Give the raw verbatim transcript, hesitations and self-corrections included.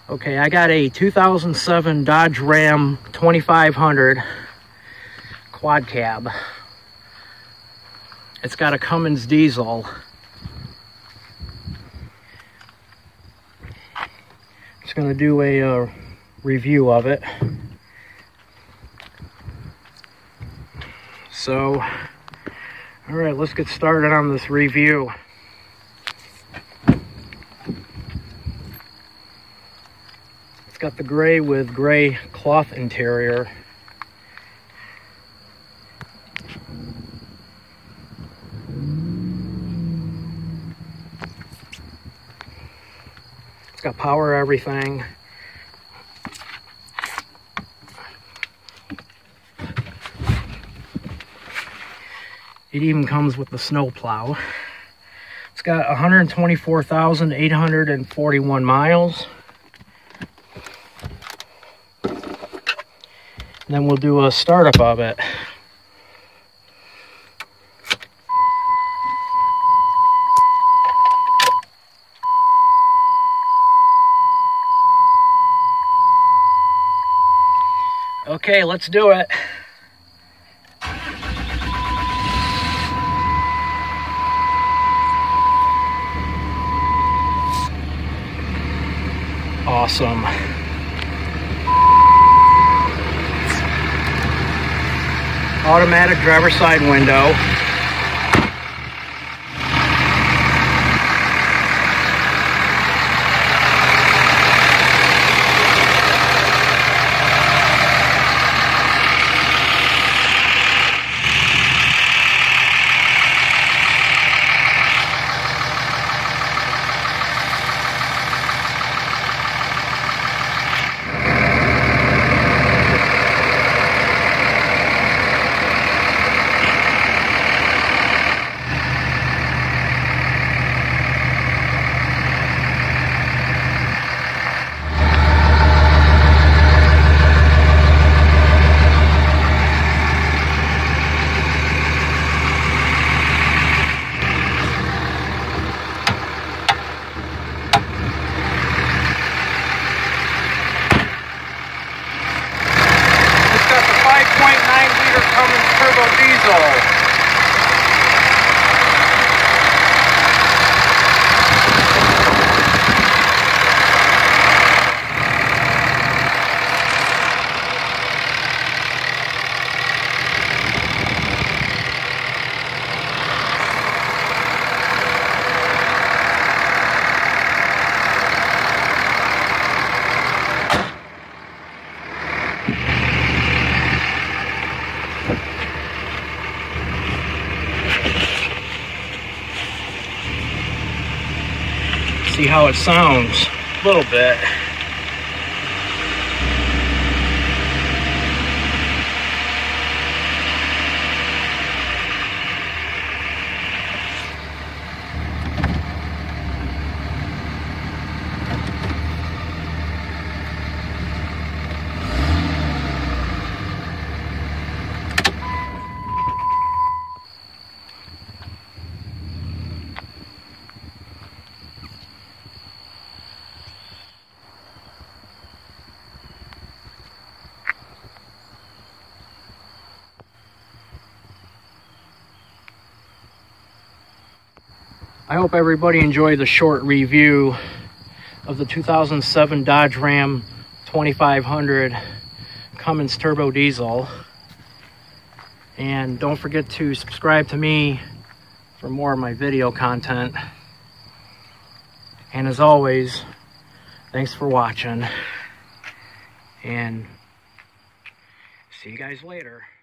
Okay, I got a two thousand seven Dodge Ram twenty-five hundred quad cab. It's got a Cummins Diesel. Just gonna do a uh, review of it. So, all right, let's get started on this review. It's got the gray with gray cloth interior. It's got power everything. It even comes with the snow plow. It's got one hundred twenty-four thousand eight hundred forty-one miles. And then we'll do a startup of it. Okay, let's do it. Awesome. Automatic driver's side window. five point nine liter Cummins Turbo Diesel. See how it sounds a little bit. I hope everybody enjoyed the short review of the two thousand seven Dodge Ram twenty-five hundred Cummins Turbo Diesel. And don't forget to subscribe to me for more of my video content. And as always, thanks for watching. And see you guys later.